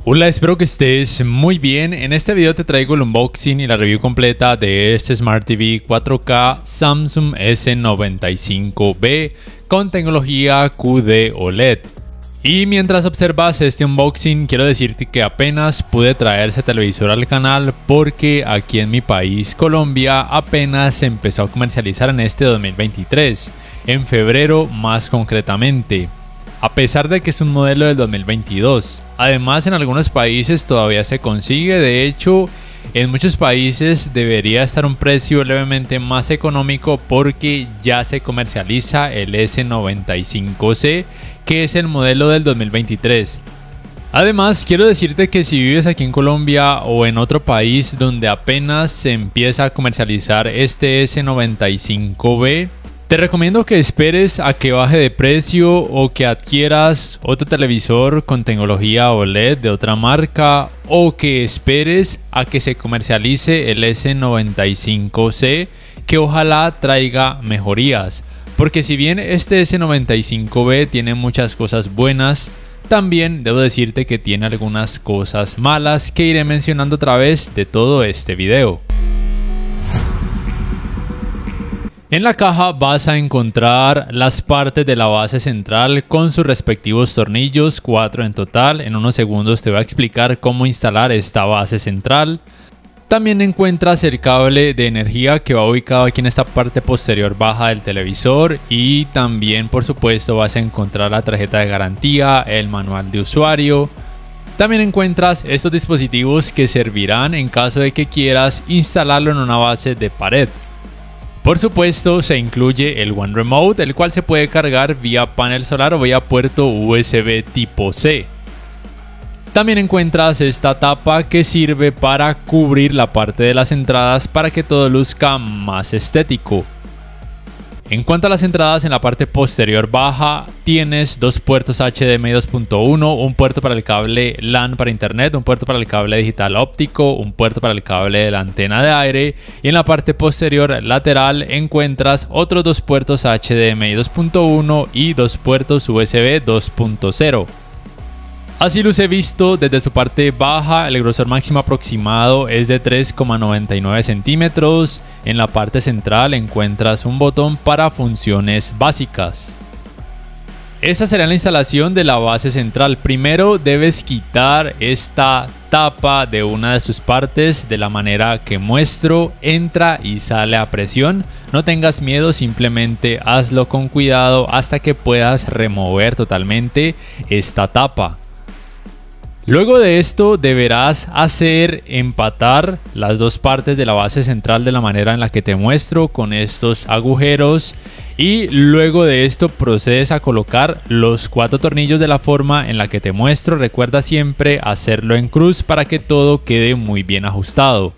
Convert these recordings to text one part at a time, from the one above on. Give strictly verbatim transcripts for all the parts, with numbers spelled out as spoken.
Hola, espero que estés muy bien. En este video te traigo el unboxing y la review completa de este Smart T V cuatro K Samsung S noventa y cinco B con tecnología Q D O L E D. Y mientras observas este unboxing, quiero decirte que apenas pude traer ese televisor al canal porque aquí en mi país, Colombia, apenas se empezó a comercializar en este dos mil veintitrés, en febrero más concretamente, a pesar de que es un modelo del dos mil veintidós. Además, en algunos países todavía se consigue. De hecho, en muchos países debería estar un precio levemente más económico porque ya se comercializa el S noventa y cinco C, que es el modelo del dos mil veintitrés. Además, quiero decirte que si vives aquí en Colombia o en otro país donde apenas se empieza a comercializar este S noventa y cinco B, te recomiendo que esperes a que baje de precio o que adquieras otro televisor con tecnología O L E D de otra marca, o que esperes a que se comercialice el S noventa y cinco C, que ojalá traiga mejorías. Porque si bien este S noventa y cinco B tiene muchas cosas buenas, también debo decirte que tiene algunas cosas malas que iré mencionando a través de todo este video. En la caja vas a encontrar las partes de la base central con sus respectivos tornillos, cuatro en total. En unos segundos te voy a explicar cómo instalar esta base central. También encuentras el cable de energía que va ubicado aquí en esta parte posterior baja del televisor, y también por supuesto vas a encontrar la tarjeta de garantía, el manual de usuario. También encuentras estos dispositivos que servirán en caso de que quieras instalarlo en una base de pared. Por supuesto, se incluye el One Remote, el cual se puede cargar vía panel solar o vía puerto U S B tipo C. También encuentras esta tapa que sirve para cubrir la parte de las entradas para que todo luzca más estético. En cuanto a las entradas, en la parte posterior baja tienes dos puertos H D M I dos punto uno, un puerto para el cable LAN para internet, un puerto para el cable digital óptico, un puerto para el cable de la antena de aire, y en la parte posterior lateral encuentras otros dos puertos H D M I dos punto uno y dos puertos U S B dos punto cero. Así luce visto desde su parte baja. El grosor máximo aproximado es de tres coma noventa y nueve centímetros. En la parte central encuentras un botón para funciones básicas. Esta será la instalación de la base central. Primero debes quitar esta tapa de una de sus partes de la manera que muestro. Entra y sale a presión. No tengas miedo, simplemente hazlo con cuidado hasta que puedas remover totalmente esta tapa. Luego de esto deberás hacer empatar las dos partes de la base central de la manera en la que te muestro, con estos agujeros, y luego de esto procedes a colocar los cuatro tornillos de la forma en la que te muestro. Recuerda siempre hacerlo en cruz para que todo quede muy bien ajustado.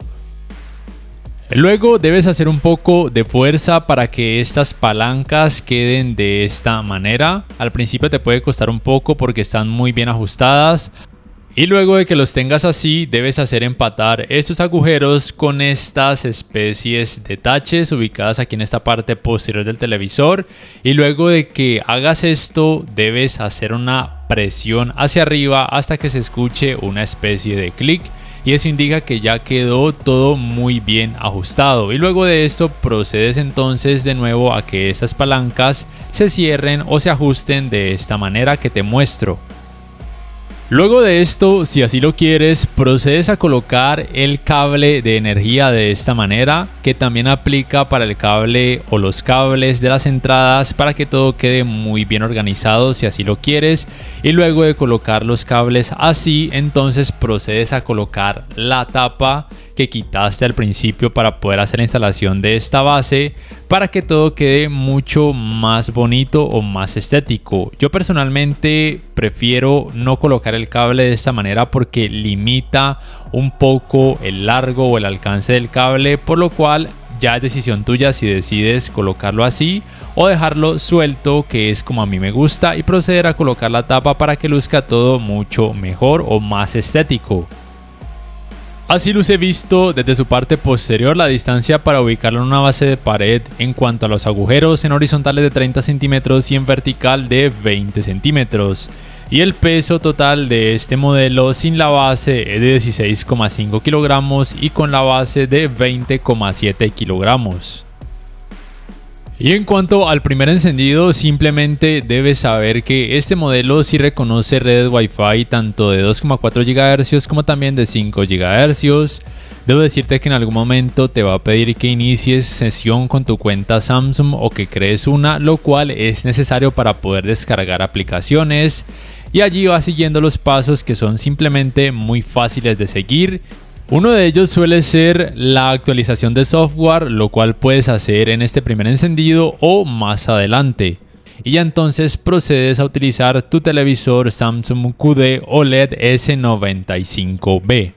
Luego debes hacer un poco de fuerza para que estas palancas queden de esta manera. Al principio te puede costar un poco porque están muy bien ajustadas. Y luego de que los tengas así, debes hacer empatar estos agujeros con estas especies de taches ubicadas aquí en esta parte posterior del televisor. Y luego de que hagas esto, debes hacer una presión hacia arriba hasta que se escuche una especie de clic. Y eso indica que ya quedó todo muy bien ajustado. Y luego de esto procedes entonces de nuevo a que estas palancas se cierren o se ajusten de esta manera que te muestro. Luego de esto, si así lo quieres, procedes a colocar el cable de energía de esta manera, que también aplica para el cable o los cables de las entradas, para que todo quede muy bien organizado si así lo quieres. Y luego de colocar los cables así, entonces procedes a colocar la tapa que quitaste al principio para poder hacer la instalación de esta base, para que todo quede mucho más bonito o más estético. Yo personalmente prefiero no colocar el cable de esta manera porque limita un poco el largo o el alcance del cable, por lo cual ya es decisión tuya si decides colocarlo así o dejarlo suelto, que es como a mí me gusta, y proceder a colocar la tapa para que luzca todo mucho mejor o más estético. Así luce visto desde su parte posterior. La distancia para ubicarlo en una base de pared en cuanto a los agujeros: en horizontales de treinta centímetros y en vertical de veinte centímetros. y el peso total de este modelo sin la base es de dieciséis coma cinco kilogramos y con la base de veinte coma siete kilogramos. Y en cuanto al primer encendido, simplemente debes saber que este modelo sí reconoce redes Wi-Fi tanto de dos coma cuatro gigahercios como también de cinco gigahercios. Debo decirte que en algún momento te va a pedir que inicies sesión con tu cuenta Samsung o que crees una, lo cual es necesario para poder descargar aplicaciones. Y allí vas siguiendo los pasos que son simplemente muy fáciles de seguir. Uno de ellos suele ser la actualización de software, lo cual puedes hacer en este primer encendido o más adelante. Y ya entonces procedes a utilizar tu televisor Samsung Q D O L E D S noventa y cinco B.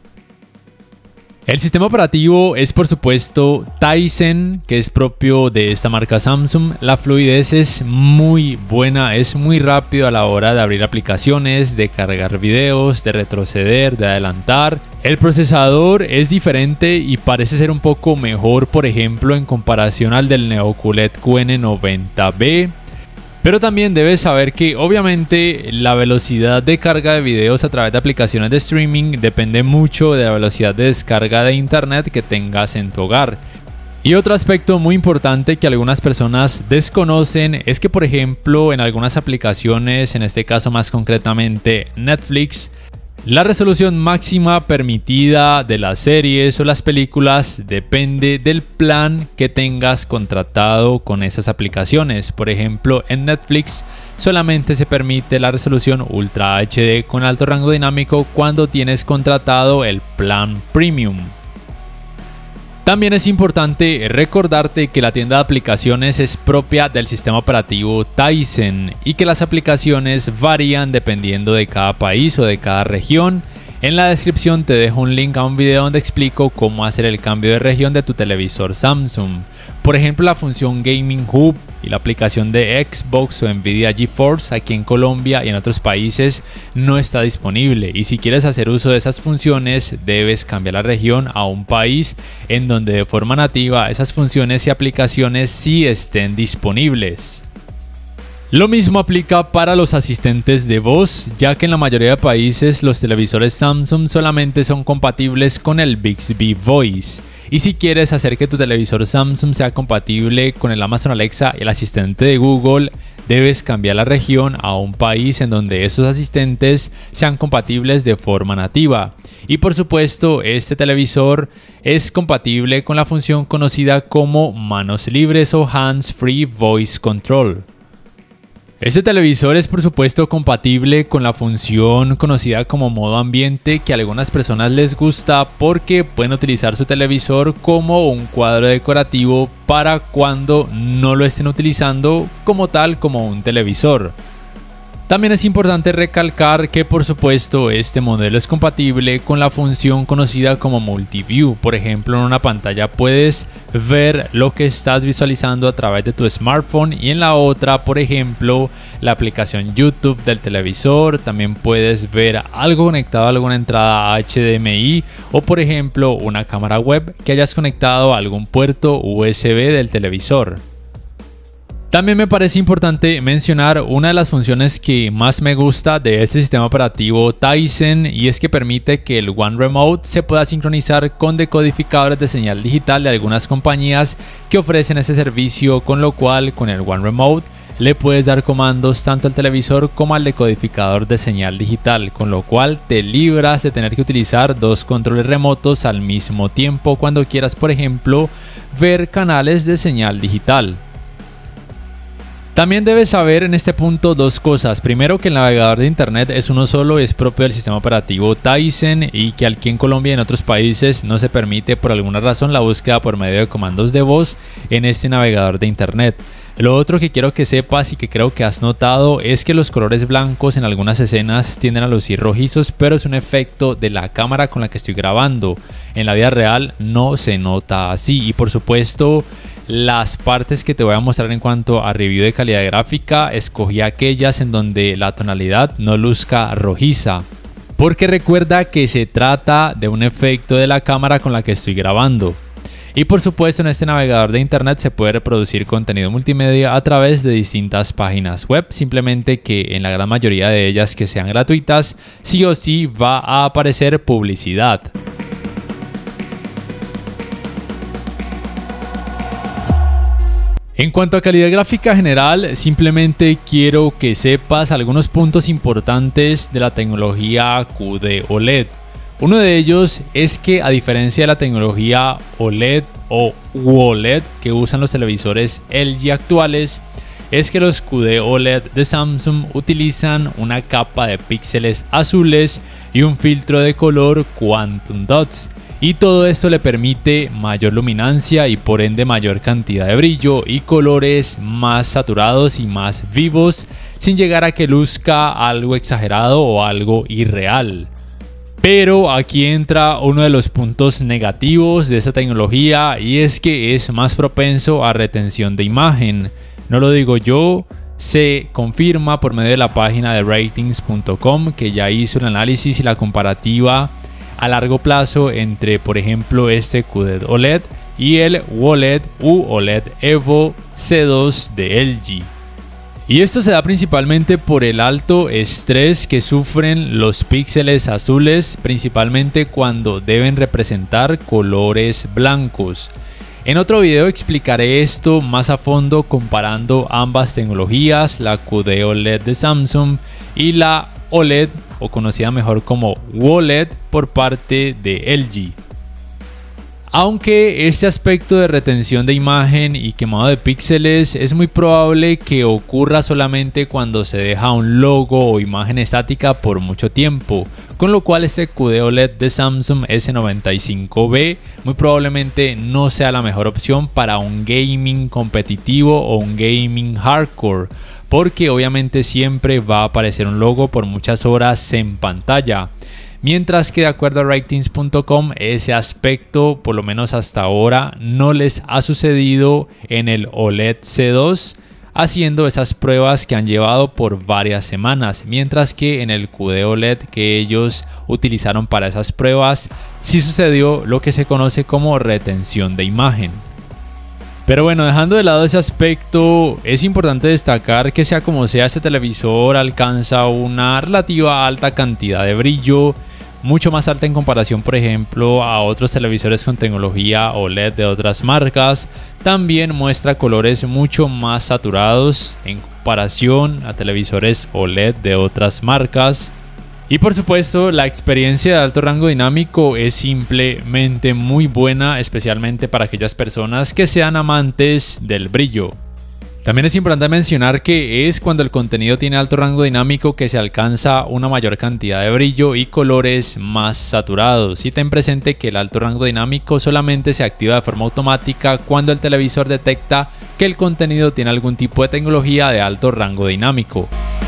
El sistema operativo es por supuesto Tizen, que es propio de esta marca Samsung. La fluidez es muy buena, es muy rápido a la hora de abrir aplicaciones, de cargar videos, de retroceder, de adelantar. El procesador es diferente y parece ser un poco mejor, por ejemplo, en comparación al del NeoQLED Q N noventa B. Pero también debes saber que obviamente la velocidad de carga de videos a través de aplicaciones de streaming depende mucho de la velocidad de descarga de internet que tengas en tu hogar. Y otro aspecto muy importante que algunas personas desconocen es que, por ejemplo, en algunas aplicaciones, en este caso más concretamente Netflix, la resolución máxima permitida de las series o las películas depende del plan que tengas contratado con esas aplicaciones. Por ejemplo, en Netflix solamente se permite la resolución Ultra H D con alto rango dinámico cuando tienes contratado el plan Premium. También es importante recordarte que la tienda de aplicaciones es propia del sistema operativo Tizen y que las aplicaciones varían dependiendo de cada país o de cada región. En la descripción te dejo un link a un video donde explico cómo hacer el cambio de región de tu televisor Samsung. Por ejemplo, la función Gaming Hub y la aplicación de Xbox o Nvidia GeForce aquí en Colombia y en otros países no está disponible. Y si quieres hacer uso de esas funciones, debes cambiar la región a un país en donde de forma nativa esas funciones y aplicaciones sí estén disponibles. Lo mismo aplica para los asistentes de voz, ya que en la mayoría de países los televisores Samsung solamente son compatibles con el Bixby Voice. Y si quieres hacer que tu televisor Samsung sea compatible con el Amazon Alexa y el asistente de Google, debes cambiar la región a un país en donde esos asistentes sean compatibles de forma nativa. Y por supuesto, este televisor es compatible con la función conocida como manos libres o Hands Free Voice Control. Este televisor es por supuesto compatible con la función conocida como modo ambiente, que a algunas personas les gusta porque pueden utilizar su televisor como un cuadro decorativo para cuando no lo estén utilizando como tal como un televisor. También es importante recalcar que por supuesto este modelo es compatible con la función conocida como Multiview. Por ejemplo, en una pantalla puedes ver lo que estás visualizando a través de tu smartphone y en la otra, por ejemplo, la aplicación YouTube del televisor. También puedes ver algo conectado a alguna entrada H D M I o por ejemplo una cámara web que hayas conectado a algún puerto U S B del televisor. También me parece importante mencionar una de las funciones que más me gusta de este sistema operativo Tizen, y es que permite que el One Remote se pueda sincronizar con decodificadores de señal digital de algunas compañías que ofrecen este servicio, con lo cual con el One Remote le puedes dar comandos tanto al televisor como al decodificador de señal digital, con lo cual te libras de tener que utilizar dos controles remotos al mismo tiempo cuando quieras, por ejemplo, ver canales de señal digital. También debes saber en este punto dos cosas. Primero, que el navegador de internet es uno solo, es propio del sistema operativo Tizen, y que aquí en Colombia y en otros países no se permite por alguna razón la búsqueda por medio de comandos de voz en este navegador de internet. Lo otro que quiero que sepas y que creo que has notado es que los colores blancos en algunas escenas tienden a lucir rojizos, pero es un efecto de la cámara con la que estoy grabando. En la vida real no se nota así, y por supuesto las partes que te voy a mostrar en cuanto a review de calidad gráfica, escogí aquellas en donde la tonalidad no luzca rojiza, porque recuerda que se trata de un efecto de la cámara con la que estoy grabando. Y por supuesto, en este navegador de internet se puede reproducir contenido multimedia a través de distintas páginas web, simplemente que en la gran mayoría de ellas que sean gratuitas, sí o sí va a aparecer publicidad. En cuanto a calidad gráfica general, simplemente quiero que sepas algunos puntos importantes de la tecnología Q D O L E D. Uno de ellos es que, a diferencia de la tecnología O L E D o U O L E D que usan los televisores L G actuales, es que los Q D O L E D de Samsung utilizan una capa de píxeles azules y un filtro de color Quantum Dots. Y todo esto le permite mayor luminancia y por ende mayor cantidad de brillo y colores más saturados y más vivos, sin llegar a que luzca algo exagerado o algo irreal. Pero aquí entra uno de los puntos negativos de esta tecnología, y es que es más propenso a retención de imagen. No lo digo yo, se confirma por medio de la página de ratings punto com, que ya hizo el análisis y la comparativa a largo plazo entre, por ejemplo, este Q D O L E D y el U O L E D U O L E D Evo C dos de L G. Y esto se da principalmente por el alto estrés que sufren los píxeles azules, principalmente cuando deben representar colores blancos. En otro video explicaré esto más a fondo comparando ambas tecnologías, la Q D O L E D de Samsung y la O L E D, o conocida mejor como U O L E D, por parte de L G. Aunque este aspecto de retención de imagen y quemado de píxeles es muy probable que ocurra solamente cuando se deja un logo o imagen estática por mucho tiempo, con lo cual este Q D O L E D de Samsung S noventa y cinco B muy probablemente no sea la mejor opción para un gaming competitivo o un gaming hardcore, porque obviamente siempre va a aparecer un logo por muchas horas en pantalla. Mientras que, de acuerdo a ratings punto com, ese aspecto, por lo menos hasta ahora, no les ha sucedido en el O L E D C dos, haciendo esas pruebas que han llevado por varias semanas, mientras que en el Q D O L E D que ellos utilizaron para esas pruebas, sí sucedió lo que se conoce como retención de imagen. Pero bueno, dejando de lado ese aspecto, es importante destacar que, sea como sea, este televisor alcanza una relativa alta cantidad de brillo, mucho más alta en comparación, por ejemplo, a otros televisores con tecnología O L E D de otras marcas. También muestra colores mucho más saturados en comparación a televisores O L E D de otras marcas. Y por supuesto, la experiencia de alto rango dinámico es simplemente muy buena, especialmente para aquellas personas que sean amantes del brillo. También es importante mencionar que es cuando el contenido tiene alto rango dinámico que se alcanza una mayor cantidad de brillo y colores más saturados. Y ten presente que el alto rango dinámico solamente se activa de forma automática cuando el televisor detecta que el contenido tiene algún tipo de tecnología de alto rango dinámico.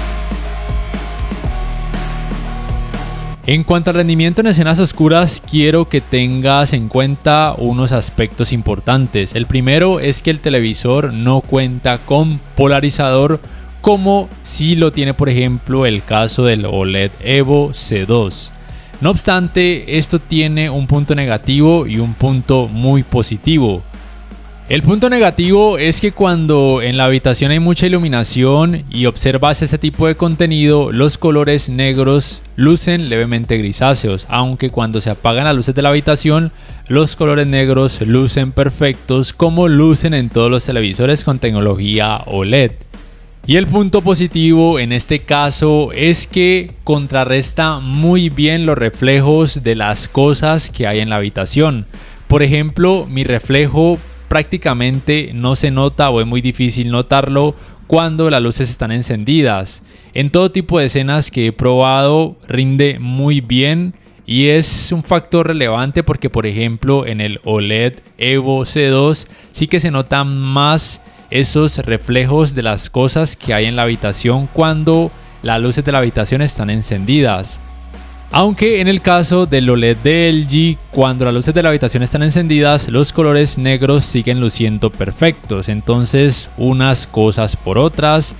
En cuanto al rendimiento en escenas oscuras, quiero que tengas en cuenta unos aspectos importantes. El primero es que el televisor no cuenta con polarizador, como si lo tiene, por ejemplo, el caso del O L E D Evo C dos. No obstante, esto tiene un punto negativo y un punto muy positivo. El punto negativo es que cuando en la habitación hay mucha iluminación y observas este tipo de contenido, los colores negros lucen levemente grisáceos, aunque cuando se apagan las luces de la habitación, los colores negros lucen perfectos, como lucen en todos los televisores con tecnología O L E D. Y el punto positivo en este caso es que contrarresta muy bien los reflejos de las cosas que hay en la habitación. Por ejemplo, mi reflejo prácticamente no se nota, o es muy difícil notarlo, cuando las luces están encendidas. En todo tipo de escenas que he probado rinde muy bien, y es un factor relevante porque, por ejemplo, en el O L E D Evo C dos sí que se notan más esos reflejos de las cosas que hay en la habitación cuando las luces de la habitación están encendidas. Aunque en el caso del O L E D de L G, cuando las luces de la habitación están encendidas, los colores negros siguen luciendo perfectos. Entonces, unas cosas por otras.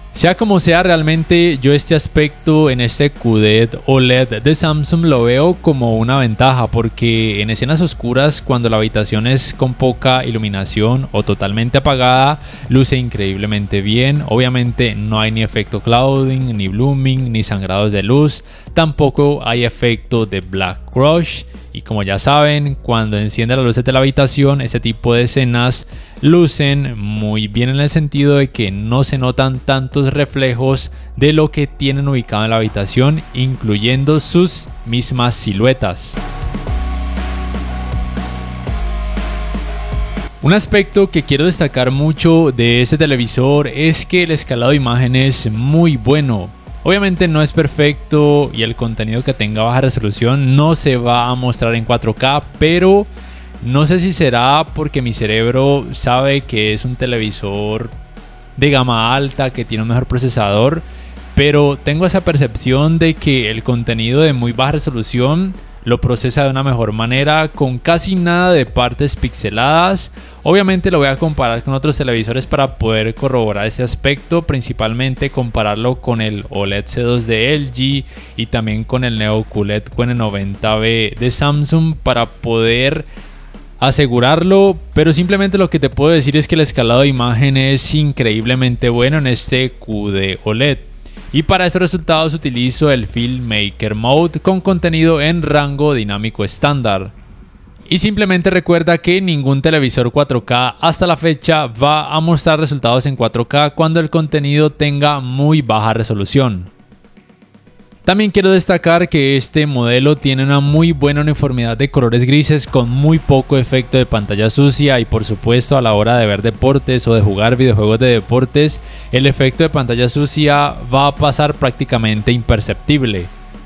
Sea como sea, realmente yo este aspecto en este Q D O L E D de Samsung lo veo como una ventaja, porque en escenas oscuras, cuando la habitación es con poca iluminación o totalmente apagada, luce increíblemente bien. Obviamente no hay ni efecto clouding, ni blooming, ni sangrados de luz, tampoco hay efecto de black crush. Y como ya saben, cuando enciende las luces de la habitación, este tipo de escenas lucen muy bien en el sentido de que no se notan tantos reflejos de lo que tienen ubicado en la habitación, incluyendo sus mismas siluetas. Un aspecto que quiero destacar mucho de este televisor es que el escalado de imagen es muy bueno. Obviamente no es perfecto y el contenido que tenga baja resolución no se va a mostrar en cuatro K, pero no sé si será porque mi cerebro sabe que es un televisor de gama alta, que tiene un mejor procesador, pero tengo esa percepción de que el contenido de muy baja resolución lo procesa de una mejor manera, con casi nada de partes pixeladas. Obviamente lo voy a comparar con otros televisores para poder corroborar ese aspecto, principalmente compararlo con el O L E D C dos de L G y también con el Neo Q L E D Q N noventa B de Samsung para poder asegurarlo, pero simplemente lo que te puedo decir es que el escalado de imagen es increíblemente bueno en este Q D O L E D. Y para estos resultados utilizo el Filmmaker Mode con contenido en rango dinámico estándar. Y simplemente recuerda que ningún televisor cuatro K hasta la fecha va a mostrar resultados en cuatro K cuando el contenido tenga muy baja resolución. También quiero destacar que este modelo tiene una muy buena uniformidad de colores grises con muy poco efecto de pantalla sucia, y por supuesto a la hora de ver deportes o de jugar videojuegos de deportes, el efecto de pantalla sucia va a pasar prácticamente imperceptible.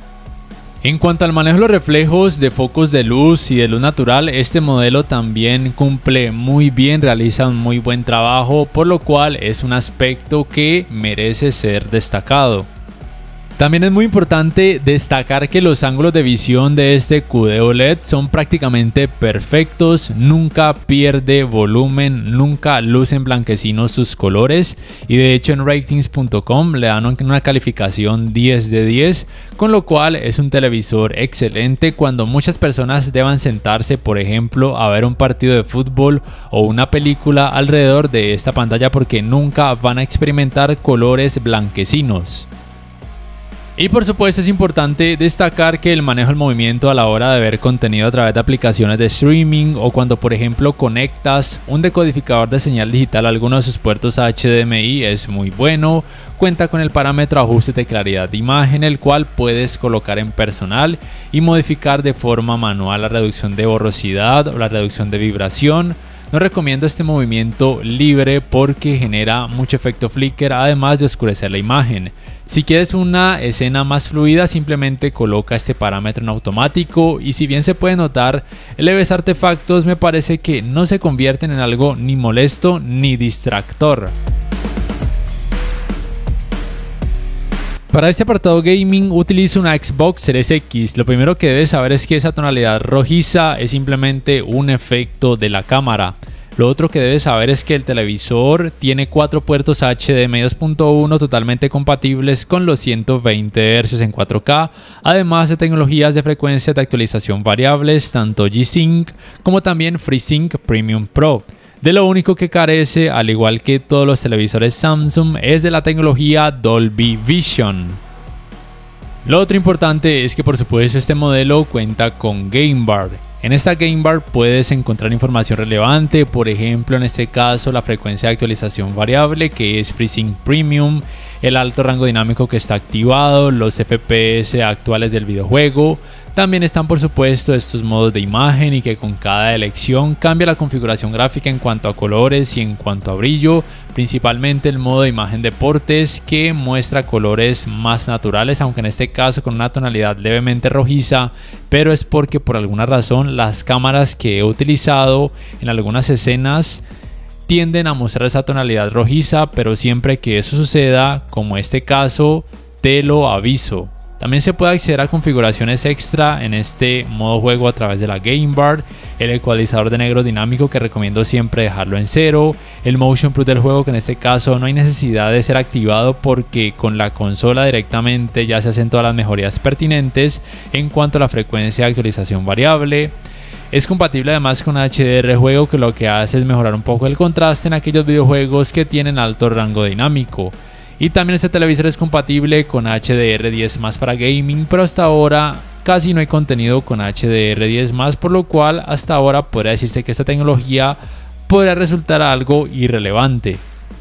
En cuanto al manejo de los reflejos de focos de luz y de luz natural, este modelo también cumple muy bien, realiza un muy buen trabajo, por lo cual es un aspecto que merece ser destacado. También es muy importante destacar que los ángulos de visión de este Q D O L E D son prácticamente perfectos, nunca pierde volumen, nunca lucen blanquecinos sus colores, y de hecho en ratings punto com le dan una calificación diez de diez, con lo cual es un televisor excelente cuando muchas personas deban sentarse, por ejemplo, a ver un partido de fútbol o una película alrededor de esta pantalla, porque nunca van a experimentar colores blanquecinos. Y por supuesto es importante destacar que el manejo del movimiento a la hora de ver contenido a través de aplicaciones de streaming, o cuando por ejemplo conectas un decodificador de señal digital a alguno de sus puertos H D M I, es muy bueno. Cuenta con el parámetro ajuste de claridad de imagen, el cual puedes colocar en personal y modificar de forma manual la reducción de borrosidad o la reducción de vibración. No recomiendo este movimiento libre porque genera mucho efecto flicker, además de oscurecer la imagen. Si quieres una escena más fluida, simplemente coloca este parámetro en automático, y si bien se puede notar leves artefactos, me parece que no se convierten en algo ni molesto ni distractor. Para este apartado gaming utilizo una Xbox Series X. Lo primero que debes saber es que esa tonalidad rojiza es simplemente un efecto de la cámara. Lo otro que debes saber es que el televisor tiene cuatro puertos H D M I dos punto uno totalmente compatibles con los ciento veinte hercios en cuatro K, además de tecnologías de frecuencia de actualización variables, tanto G-Sync como también FreeSync Premium Pro. De lo único que carece, al igual que todos los televisores Samsung, es de la tecnología Dolby Vision. Lo otro importante es que por supuesto este modelo cuenta con Game Bar. En esta Game Bar puedes encontrar información relevante, por ejemplo en este caso la frecuencia de actualización variable, que es FreeSync Premium, el alto rango dinámico que está activado, los F P S actuales del videojuego. También están por supuesto estos modos de imagen, y que con cada elección cambia la configuración gráfica en cuanto a colores y en cuanto a brillo, principalmente el modo de imagen deportes, que muestra colores más naturales, aunque en este caso con una tonalidad levemente rojiza, pero es porque por alguna razón las cámaras que he utilizado en algunas escenas tienden a mostrar esa tonalidad rojiza, pero siempre que eso suceda, como este caso, te lo aviso. También se puede acceder a configuraciones extra en este modo juego a través de la Game Bar, el ecualizador de negro dinámico que recomiendo siempre dejarlo en cero, el Motion Plus del juego que en este caso no hay necesidad de ser activado porque con la consola directamente ya se hacen todas las mejorías pertinentes en cuanto a la frecuencia de actualización variable. Es compatible además con H D R juego, que lo que hace es mejorar un poco el contraste en aquellos videojuegos que tienen alto rango dinámico. Y también este televisor es compatible con H D R diez más para gaming, pero hasta ahora casi no hay contenido con H D R diez más, por lo cual hasta ahora podría decirse que esta tecnología podría resultar algo irrelevante.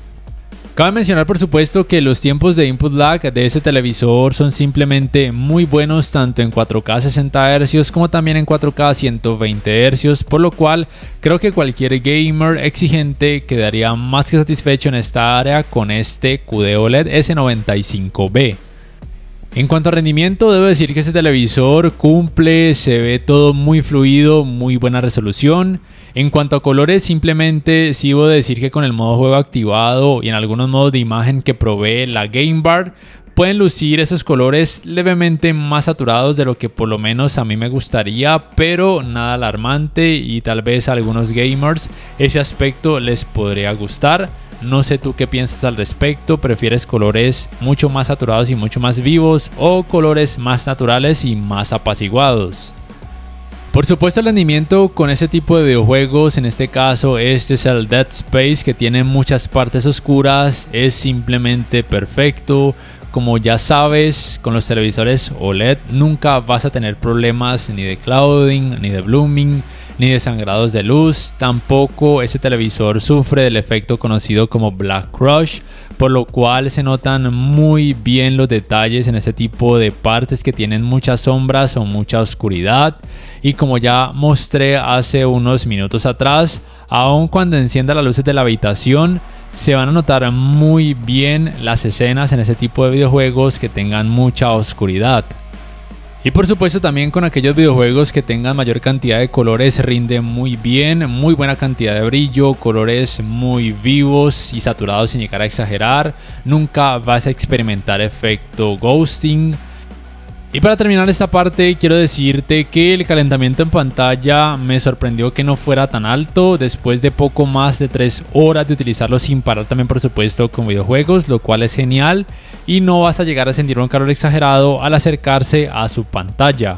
Cabe mencionar por supuesto que los tiempos de input lag de este televisor son simplemente muy buenos tanto en cuatro K sesenta hercios como también en cuatro K ciento veinte hercios, por lo cual creo que cualquier gamer exigente quedaría más que satisfecho en esta área con este Q D O L E D S noventa y cinco B. En cuanto a rendimiento, debo decir que este televisor cumple, se ve todo muy fluido, muy buena resolución. En cuanto a colores, simplemente sí debo decir que con el modo juego activado y en algunos modos de imagen que provee la Game Bar, pueden lucir esos colores levemente más saturados de lo que por lo menos a mí me gustaría, pero nada alarmante, y tal vez a algunos gamers ese aspecto les podría gustar. No sé tú qué piensas al respecto, ¿prefieres colores mucho más saturados y mucho más vivos o colores más naturales y más apaciguados? Por supuesto, el rendimiento con este tipo de videojuegos, en este caso este es el Dead Space, que tiene muchas partes oscuras, es simplemente perfecto. Como ya sabes, con los televisores O L E D nunca vas a tener problemas ni de clouding, ni de blooming, ni de sangrados de luz. Tampoco este televisor sufre del efecto conocido como Black Crush, por lo cual se notan muy bien los detalles en este tipo de partes que tienen muchas sombras o mucha oscuridad. Y como ya mostré hace unos minutos atrás, aun cuando encienda las luces de la habitación, se van a notar muy bien las escenas en este tipo de videojuegos que tengan mucha oscuridad. Y por supuesto también con aquellos videojuegos que tengan mayor cantidad de colores rinde muy bien, muy buena cantidad de brillo, colores muy vivos y saturados sin llegar a exagerar. Nunca vas a experimentar efecto ghosting. Y para terminar esta parte, quiero decirte que el calentamiento en pantalla me sorprendió que no fuera tan alto después de poco más de tres horas de utilizarlo sin parar, también por supuesto con videojuegos, lo cual es genial, y no vas a llegar a sentir un calor exagerado al acercarse a su pantalla.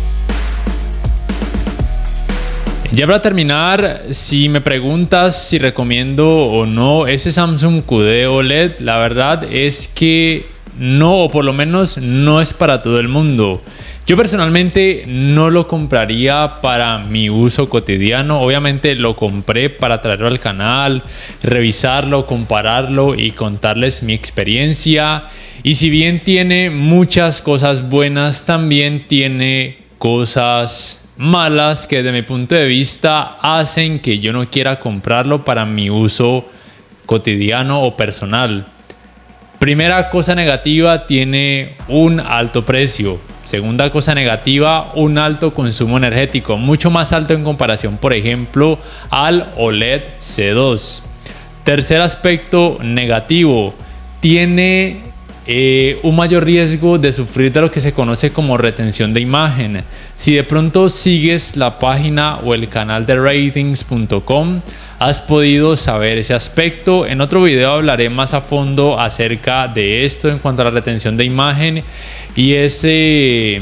Ya para terminar, si me preguntas si recomiendo o no ese Samsung Q D O L E D, la verdad es que no, o por lo menos no es para todo el mundo. Yo personalmente no lo compraría para mi uso cotidiano. Obviamente lo compré para traerlo al canal, revisarlo, compararlo y contarles mi experiencia. Y si bien tiene muchas cosas buenas, también tiene cosas malas que desde mi punto de vista hacen que yo no quiera comprarlo para mi uso cotidiano o personal. Primera cosa negativa, tiene un alto precio. Segunda cosa negativa, un alto consumo energético, mucho más alto en comparación, por ejemplo, al O L E D C dos. Tercer aspecto negativo, tiene eh, un mayor riesgo de sufrir de lo que se conoce como retención de imagen. Si de pronto sigues la página o el canal de ratings punto com, has podido saber ese aspecto. En otro video hablaré más a fondo acerca de esto en cuanto a la retención de imagen y ese,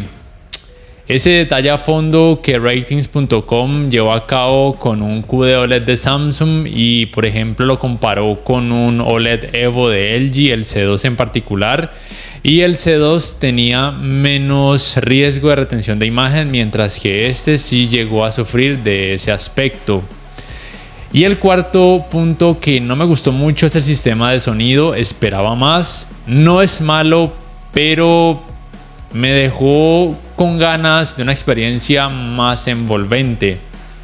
ese detalle a fondo que ratings punto com llevó a cabo con un Q D O L E D de Samsung y por ejemplo lo comparó con un O L E D Evo de L G, el C dos en particular, y el C dos tenía menos riesgo de retención de imagen, mientras que este sí llegó a sufrir de ese aspecto. Y el cuarto punto que no me gustó mucho es el sistema de sonido. Esperaba más. No es malo, pero me dejó con ganas de una experiencia más envolvente.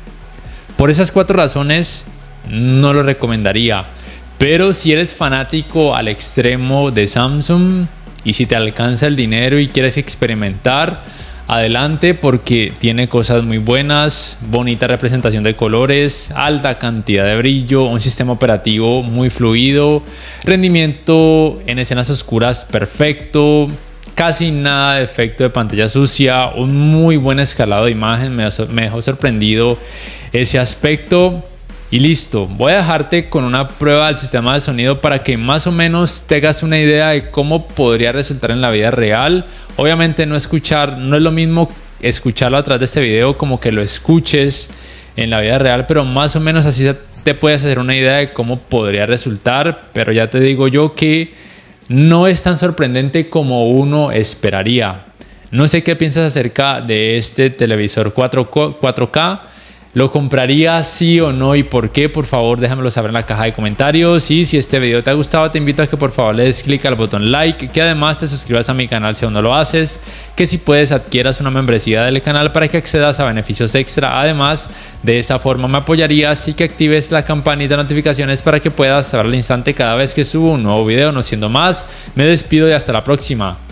Por esas cuatro razones no lo recomendaría. Pero si eres fanático al extremo de Samsung y si te alcanza el dinero y quieres experimentar, adelante, porque tiene cosas muy buenas, bonita representación de colores, alta cantidad de brillo, un sistema operativo muy fluido, rendimiento en escenas oscuras perfecto, casi nada de efecto de pantalla sucia, un muy buen escalado de imagen, me, me dejó sorprendido ese aspecto. Y listo, voy a dejarte con una prueba del sistema de sonido para que más o menos tengas una idea de cómo podría resultar en la vida real. Obviamente no escuchar, no es lo mismo escucharlo atrás de este video como que lo escuches en la vida real, pero más o menos así te puedes hacer una idea de cómo podría resultar. Pero ya te digo yo que no es tan sorprendente como uno esperaría. No sé qué piensas acerca de este televisor cuatro K. ¿Lo compraría sí o no y por qué? Por favor déjamelo saber en la caja de comentarios. Y si este video te ha gustado, te invito a que por favor le des clic al botón like, que además te suscribas a mi canal si aún no lo haces, que si puedes adquieras una membresía del canal para que accedas a beneficios extra. Además, de esa forma me apoyarías, y que actives la campanita de notificaciones para que puedas saber al instante cada vez que subo un nuevo video. No siendo más, me despido y hasta la próxima.